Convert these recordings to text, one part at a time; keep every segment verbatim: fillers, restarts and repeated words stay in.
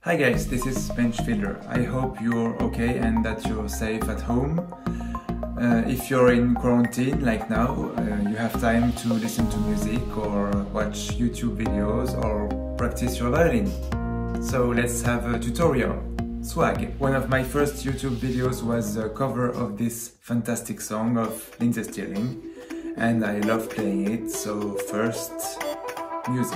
Hi guys, this is Benchfiddler. I hope you're okay and that you're safe at home. Uh, if you're in quarantine like now, uh, you have time to listen to music or watch YouTube videos or practice your violin. So let's have a tutorial. Swag. One of my first YouTube videos was a cover of this fantastic song of Lindsey Stirling, and I love playing it, so first, music.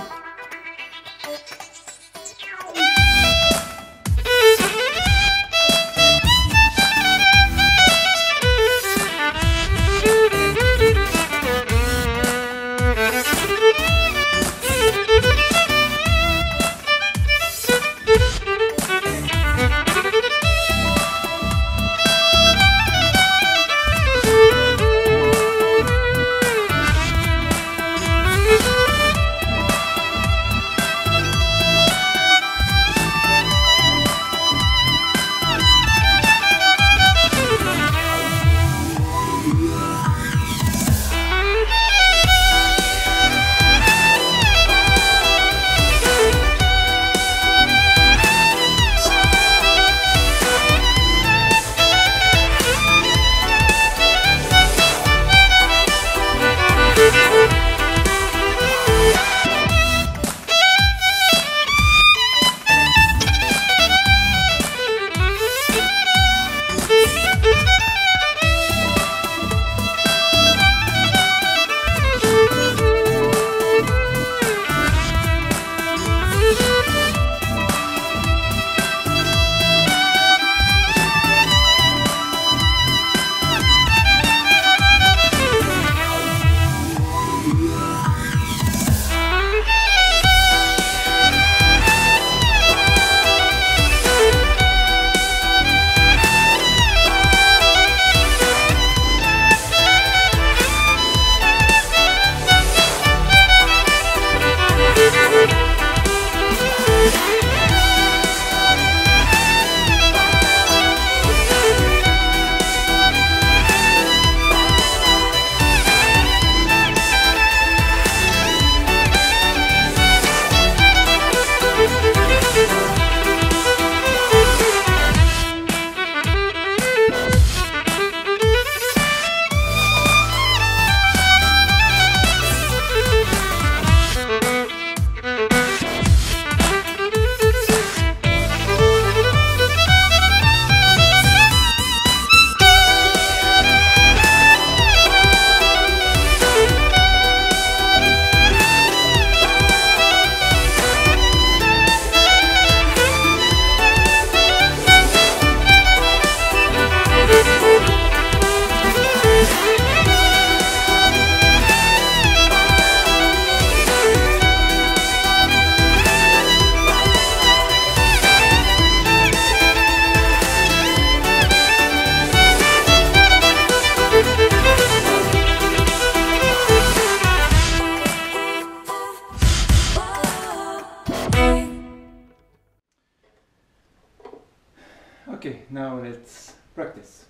Okay, now let's practice.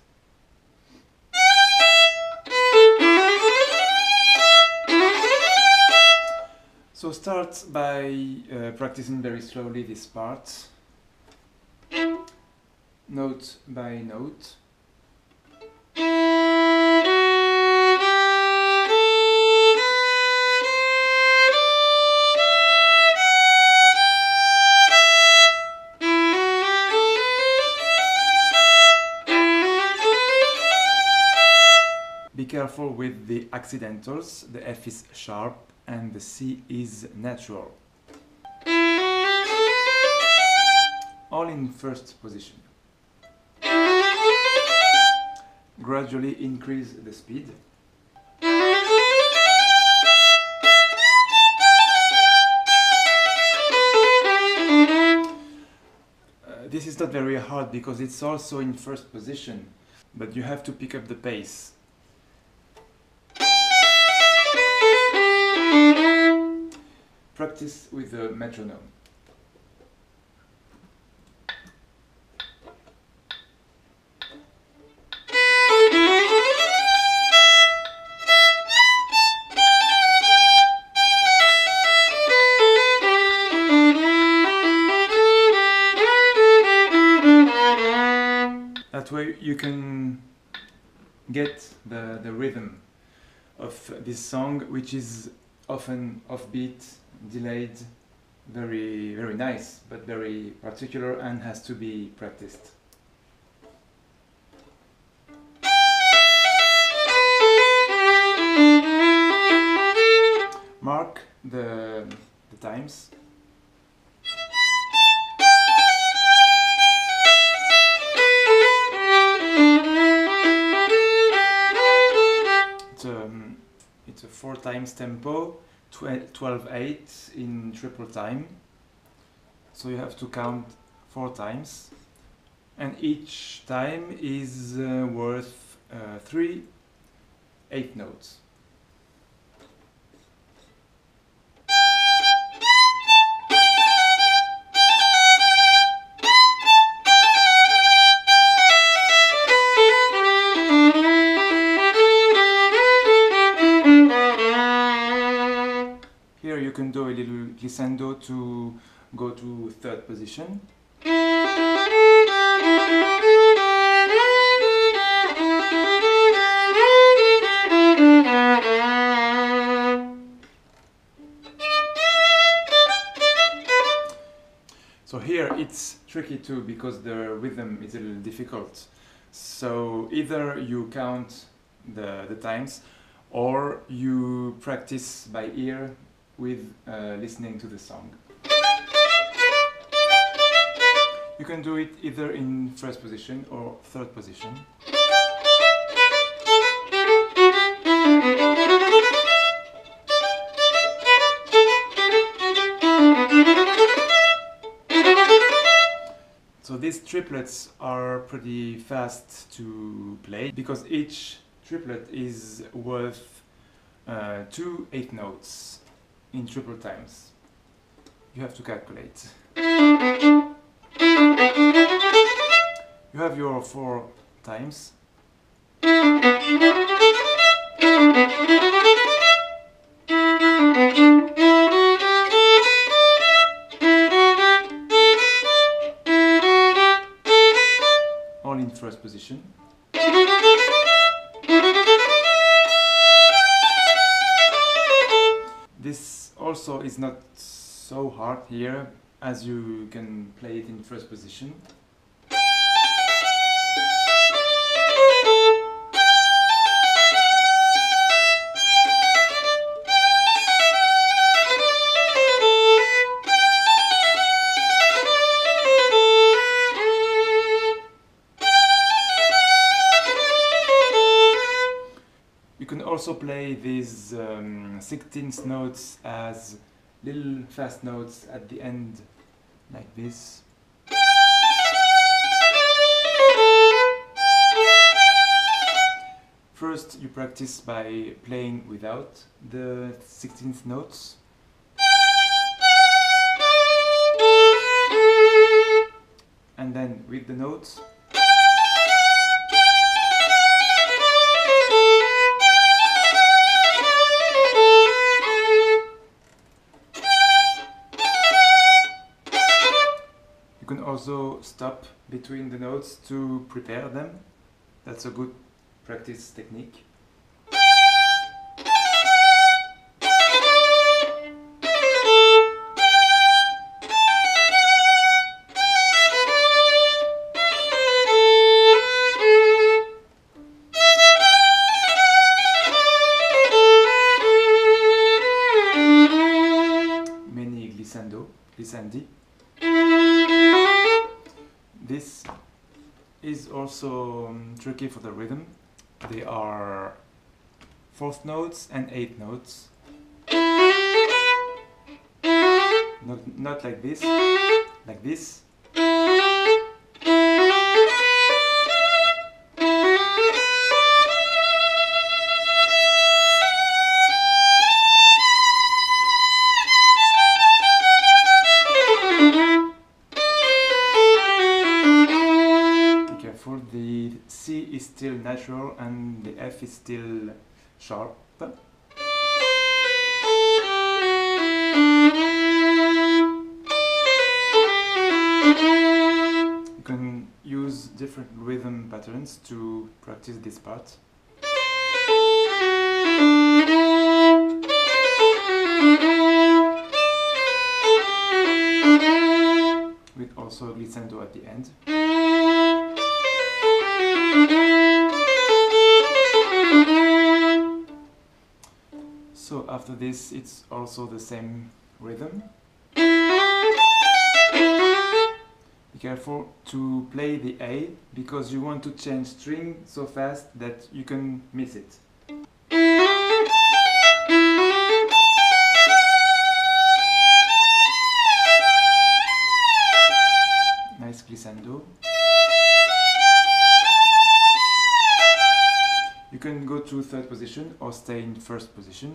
So start by uh, practicing very slowly this part, note by note. Be careful with the accidentals. The F is sharp and the C is natural. All in first position. Gradually increase the speed. Uh, this is not very hard because it's also in first position, but you have to pick up the pace. Practice with the metronome. That way you can get the, the rhythm of this song, which is often offbeat, delayed, very very nice, but very particular and has to be practiced. Mark the, the times. It's a, it's a four times tempo, twelve eight in triple time. So you have to count four times, and each time is uh, worth uh, three eight notes. Here you can do a little glissando to go to third position. So here it's tricky too, because the rhythm is a little difficult. So either you count the, the times, or you practice by ear with uh, listening to the song. You can do it either in first position or third position. So these triplets are pretty fast to play, because each triplet is worth uh, two eight notes in triple times. You have to calculate. You have your four times. All in first position. This also is not so hard here, as you can play it in first position. You can also play these um, sixteenth notes as little fast notes at the end, like this. First you practice by playing without the sixteenth notes. And then with the notes. You can also stop between the notes to prepare them. That's a good practice technique. Many glissando, glissandi. This is also um, tricky for the rhythm. They are fourth notes and eighth notes. Not, not like this, like this. The C is still natural and the F is still sharp. You can use different rhythm patterns to practice this part. With also a glissando at the end. So after this it's also the same rhythm. Be careful to play the A because you want to change string so fast that you can miss it. Nice glissando. You can go to third position or stay in first position.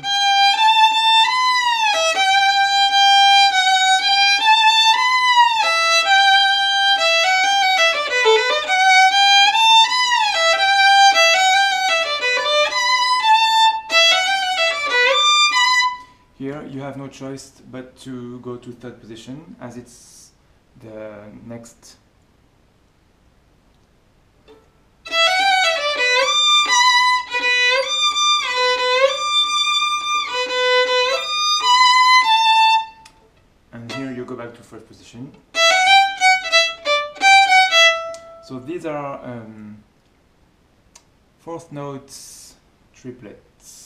Here you have no choice but to go to third position as it's the next. And here you go back to first position. So these are um, fourth notes triplets.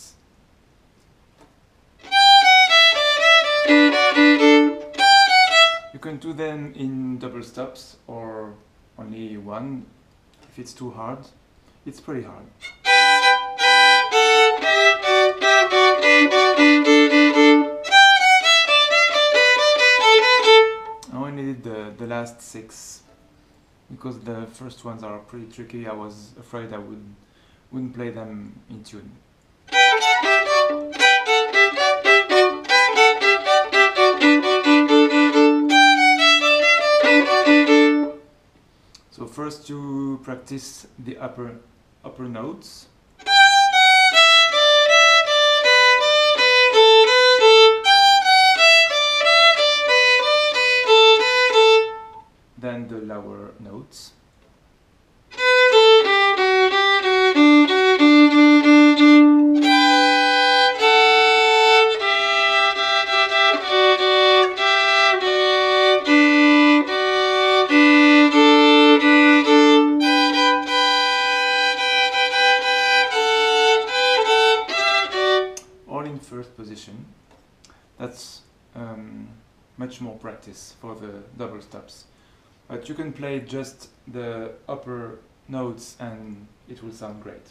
You can do them in double stops or only one if it's too hard. It's pretty hard. I only did the, the last six because the first ones are pretty tricky. I was afraid I would, wouldn't play them in tune. So first you practice the upper upper notes. Then the lower notes. First position. That's um, much more practice for the double stops. But you can play just the upper notes and it will sound great.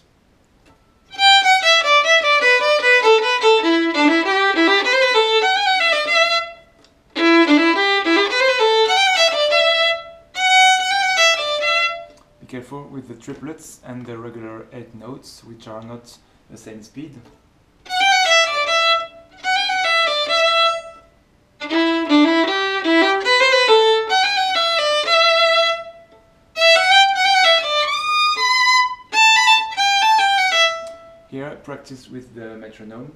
Be careful with the triplets and the regular eight notes, which are not the same speed. Here, practice with the metronome.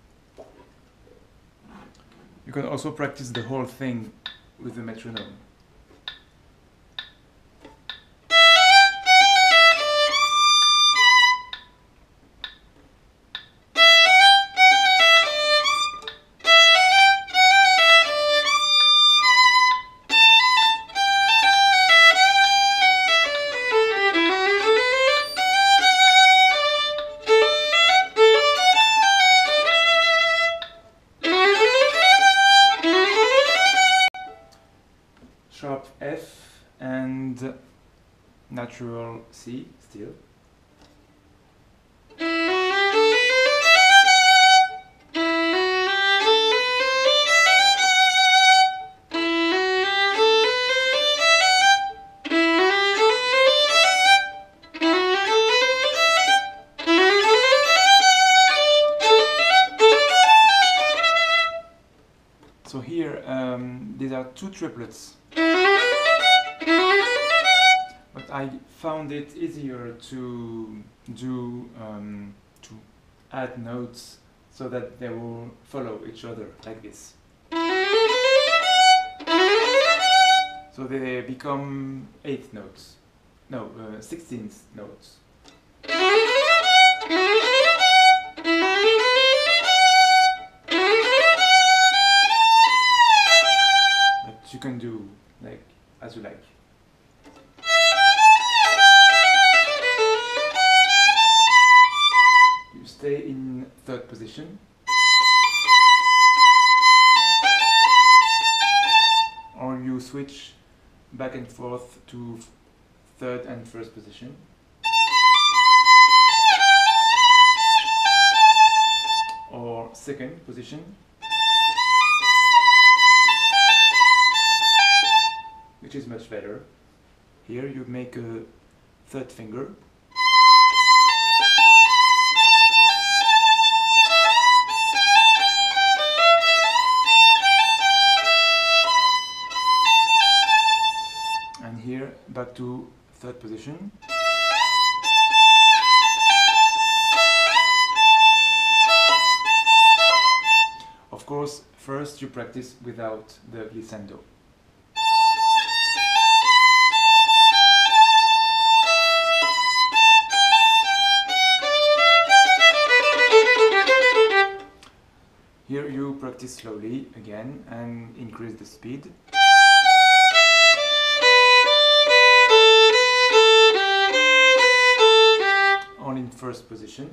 You can also practice the whole thing with the metronome. Sharp F and natural C still. So here um, these are two triplets. But I found it easier to do um, to add notes so that they will follow each other like this. So they become eight notes. no, uh, sixteenth notes. But you can do like as you like. You stay in third position. Or you switch back and forth to third and first position. Or second position. Which is much better. Here you make a third finger. And here back to third position. Of course, first you practice without the glissando. Here you practice slowly again and increase the speed. All in first position.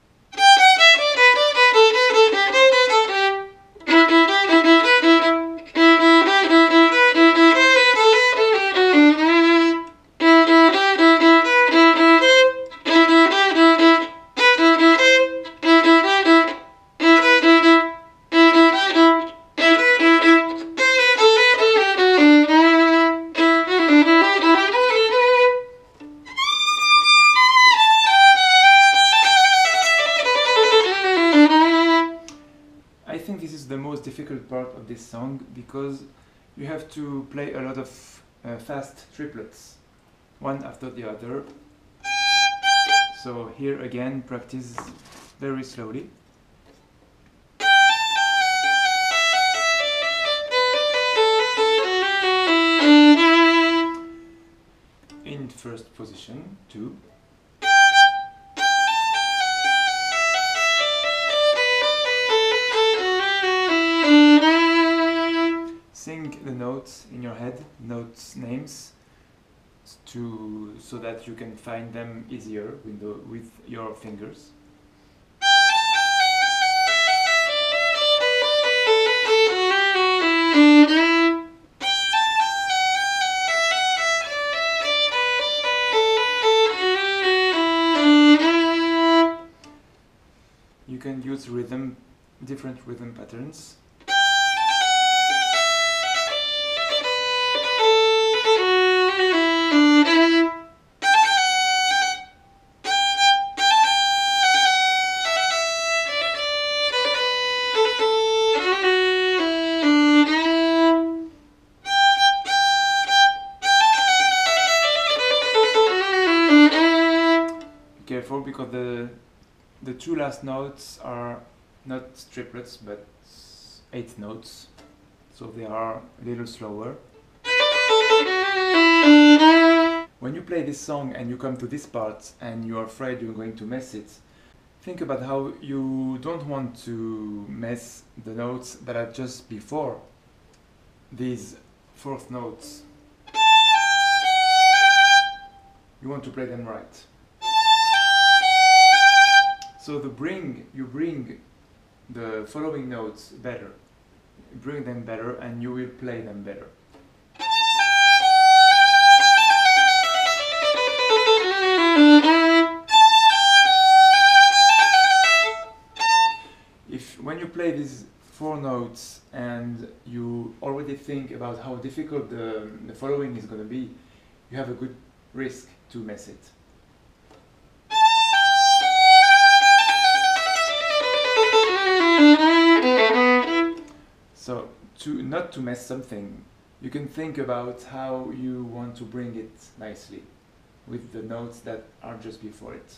I think this is the most difficult part of this song because you have to play a lot of uh, fast triplets, one after the other. So here again, practice very slowly. In first position, two. Sing the notes in your head, notes names, to so that you can find them easier with, the, with your fingers. You can use rhythm, different rhythm patterns. Careful because the the two last notes are not triplets but eighth notes, so they are a little slower. When you play this song and you come to this part and you're afraid you're going to mess it, think about how you don't want to mess the notes that are just before these fourth notes. You want to play them right. So the bring, you bring the following notes better. You bring them better and you will play them better. If when you play these four notes and you already think about how difficult the, the following is going to be, you have a good risk to mess it. So, to not to mess something, you can think about how you want to bring it nicely with the notes that are just before it.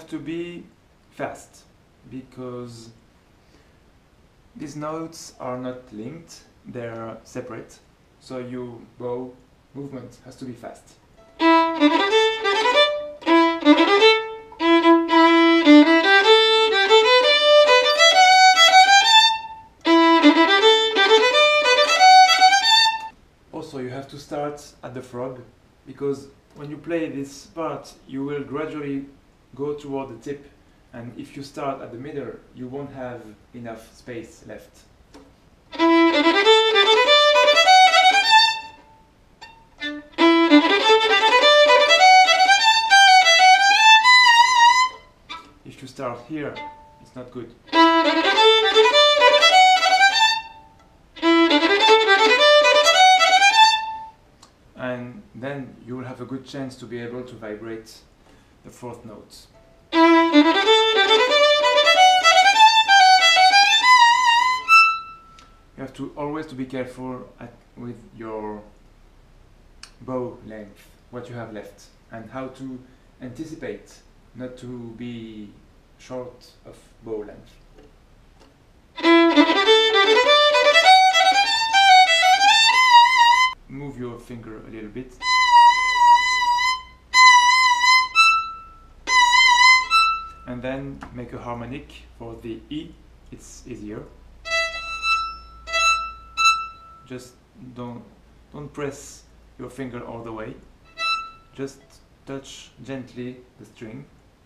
to be fast, because these notes are not linked, they're separate, so your bow movement has to be fast. Also, you have to start at the frog, because when you play this part you will gradually go toward the tip, and if you start at the middle you won't have enough space left. If you start here, it's not good. And then you will have a good chance to be able to vibrate the fourth note. You have to always to be careful at, with your bow length, what you have left, and how to anticipate not to be short of bow length. Move your finger a little bit. And then make a harmonic for the E, it's easier. Just don't, don't press your finger all the way. Just touch gently the string.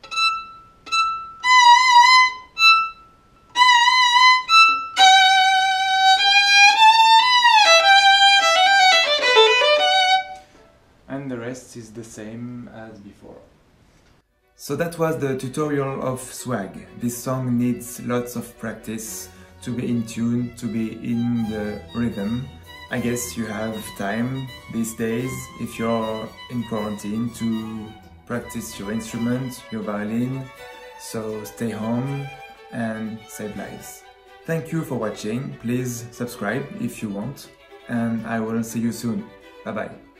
And the rest is the same as before. So that was the tutorial of Swag. This song needs lots of practice to be in tune, to be in the rhythm. I guess you have time these days, if you're in quarantine, to practice your instrument, your violin. So stay home and save lives. Thank you for watching. Please subscribe if you want, and I will see you soon. Bye bye.